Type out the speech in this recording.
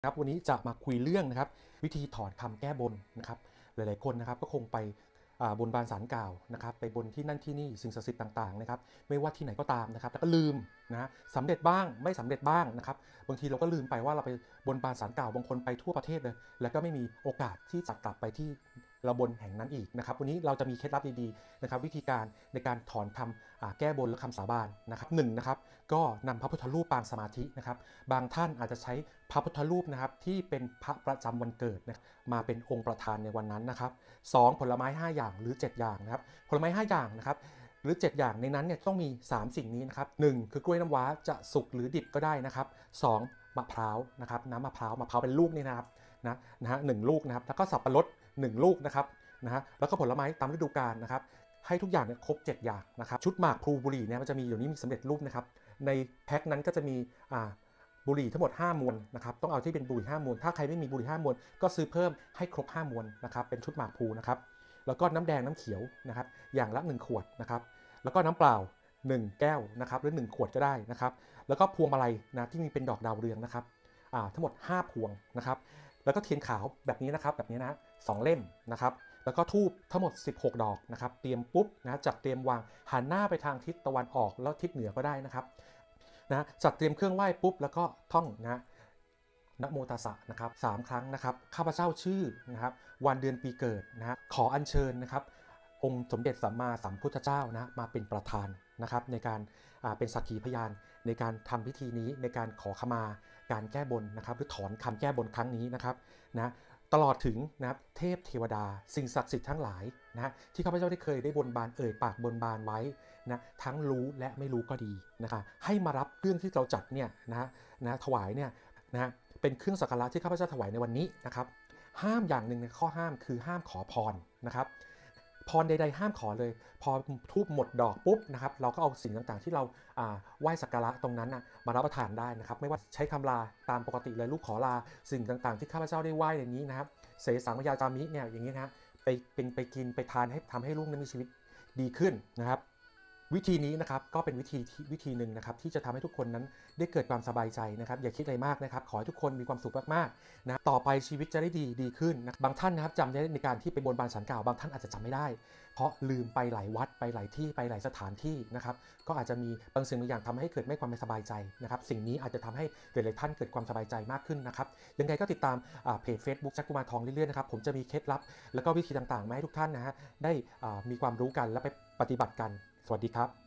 ครับวันนี้จะมาคุยเรื่องนะครับวิธีถอนคำแก้บนนะครับหลายๆคนนะครับก็คงไปบนบานศาลกล่าวนะครับไปบนที่นั่นที่นี่สิ่งศักดิ์สิทธิ์ต่างๆนะครับไม่ว่าที่ไหนก็ตามนะครับแล้วก็ลืมนะสำเร็จบ้างไม่สำเร็จบ้างนะครับบางทีเราก็ลืมไปว่าเราไปบนบานศาลกล่าวบางคนไปทั่วประเทศเลยแล้วก็ไม่มีโอกาสที่จะกลับไปที่เราบนแห่งนั้นอีกนะครับวันนี้เราจะมีเคล็ดลับดีๆนะครับวิธีการในการถอนคำแก้บนและคำสาบานนะครับหนึ่งนะครับก็นำพระพุทธรูปปางสมาธินะครับบางท่านอาจจะใช้พระพุทธรูปนะครับที่เป็นพระประจำวันเกิดนะมาเป็นองค์ประธานในวันนั้นนะครับ2ผลไม้5อย่างหรือ7อย่างนะครับผลไม้5อย่างนะครับหรือ7อย่างในนั้นเนี่ยต้องมี3สิ่งนี้นะครับ1คือกล้วยน้ำว้าจะสุกหรือดิบก็ได้นะครับ2มะพร้าวนะครับน้ำมะพร้าวเป็นลูกนี่นะครับนะฮะ1ลูกนะครับแล้วก็สับปะรด1ลูกนะครับนะฮะแล้วก็ผลไม้ตามฤดูกาลนะครับให้ทุกอย่างเนี่ยครบ7อย่างนะครับชุดหมากพลูบุหรี่เนี่ยมันจะมีอยู่นี้มีสำเร็จรูปนะครับในแพ็คนั้นก็จะมีบุหรี่ทั้งหมด5มวนนะครับต้องเอาที่เป็นบุหรี่5มวนถ้าใครไม่มีบุหรี่5มวนก็ซื้อเพิ่มให้ครบ5มวนนะครับเป็นชุดหมากพลูนะครับแล้วก็น้ำแดงน้ำเขียวนะครับอย่างละ1ขวดนะครับแล้วก็น้ำเปล่า1แก้วนะครับหรือ1ขวดก็ได้นะครับแล้วก็พวงมาลัยนะที่มีเป็นดอกดาวเรืองนะครับทั้งหมด5พวงนะครับแล้วก็เทียนขาวแบบนี้นะครับแบบนี้นะ2เล่มนะครับแล้วก็ทูบทั้งหมด16ดอกนะครับเตรียมปุ๊บนะจัดเตรียมวางหันหน้าไปทางทิศตะวันออกแล้วทิศเหนือก็ได้นะครับนะจัดเตรียมเครื่องไหว้ปุ๊บแล้วก็ท่องนะโมตัสสะนะครับ3ครั้งนะครับข้าพเจ้าชื่อนะครับวันเดือนปีเกิดนะขออัญเชิญนะครับองค์สมเด็จสัมมาสัมพุทธเจ้านะมาเป็นประธานนะครับในการเป็นสักขีพยานในการทำพิธีนี้ในการขอขมาการแก้บนนะครับหรือถอนคำแก้บนครั้งนี้นะครับนะตลอดถึงนะครับเทพเทวดาสิ่งศักดิ์สิทธิ์ทั้งหลายนะที่ข้าพเจ้าได้เคยได้บนบานปากบนบานไว้นะทั้งรู้และไม่รู้ก็ดีนะคะให้มารับเรื่องที่เราจัดเนี่ยนะถวายเนี่ยนะเป็นเครื่องสักการะที่ข้าพเจ้าถวายในวันนี้นะครับห้ามอย่างหนึ่งในข้อห้ามคือห้ามขอพรนะครับพรใดๆห้ามขอเลยพอทูบหมดดอกปุ๊บนะครับเราก็เอาสิ่งต่างๆที่เราไหว้สักการะตรงนั้นนะมารับประทานได้นะครับไม่ว่าใช้คำลาตามปกติเลยลูกขอลาสิ่งต่างๆที่ข้าพเจ้าได้ไหว้อย่างนี้นะครับเสสังวายาจามิเนี่ยอย่างนี้นะไปกินไปทานให้ทำให้ลูกนั้นมีชีวิตดีขึ้นนะครับวิธีนี้นะครับก็เป็นวิธีหนึ่งนะครับที่จะทำให้ทุกคนนั้นได้เกิดความสบายใจนะครับอย่าคิดอะไรมากนะครับขอให้ทุกคนมีความสุขมากๆนะต่อไปชีวิตจะได้ดีขึ้นนะบางท่านนะครับจำได้ในการที่ไปบนบานศาลกล่าวบางท่านอาจจะจำไม่ได้เพราะลืมไปหลายวัดไปหลายที่ไปหลายสถานที่นะครับก็อาจจะมีบางสิ่งบางอย่างทำให้เกิดไม่ความไม่สบายใจนะครับสิ่งนี้อาจจะทำให้หลายๆท่านเกิดความสบายใจมากขึ้นนะครับยังไงก็ติดตามเพจ Facebook จักรกุมารทองเรื่อยๆนะครับผมจะมีเคล็ดลับแล้วก็วิธีต่างๆมาให้ทุกท่านนะฮะได้มีความรู้กันและไปปฏิบัติกันสวัสดีครับ